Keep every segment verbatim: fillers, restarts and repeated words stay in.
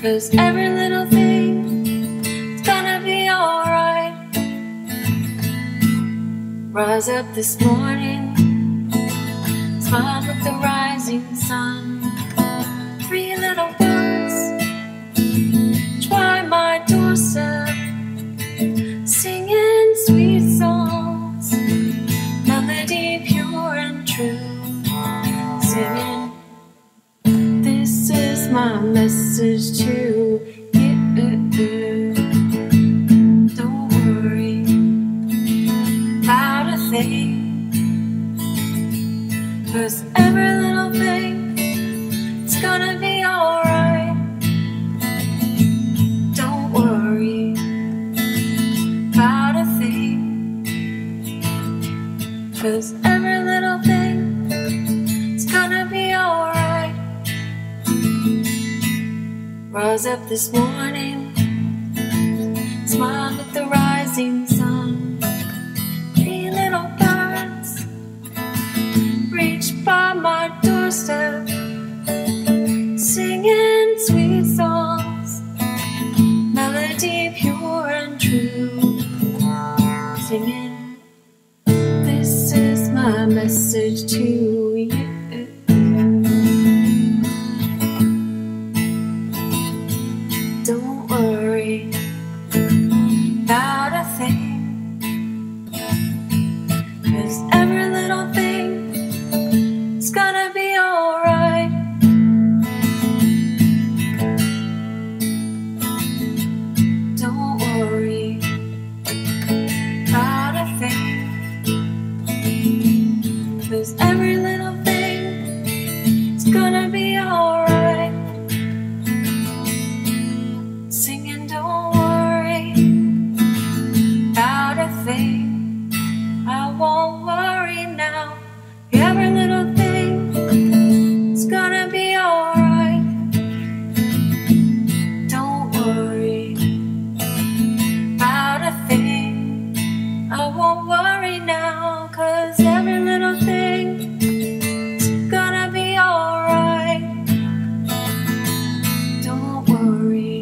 'cause every little thing's gonna be alright. Rise up this morning, smile with the rising sun. Three little birds try my doorstep, singing sweet songs, melody pure and true. Singing, this is my message to you. Don't worry about a thing, 'cause every little thing is gonna be alright. Don't worry about a thing, 'cause every little thing is gonna be alright. Rise up this morning, smile at the rising sun. Three little birds reach by my doorstep, singing sweet songs, melody pure and true. Singing, this is my message to you. Don't worry about a thing, 'cause every little thing is gonna be alright. Don't worry about a thing, 'cause every little thing is gonna be alright. Singing, don't worry about a thing. I won't worry now. Every little thing is gonna be alright. Don't worry about a thing. I won't worry now, 'cause every little thing is gonna be alright. Don't worry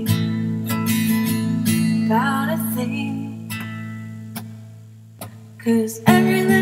about a thing, 'cause every little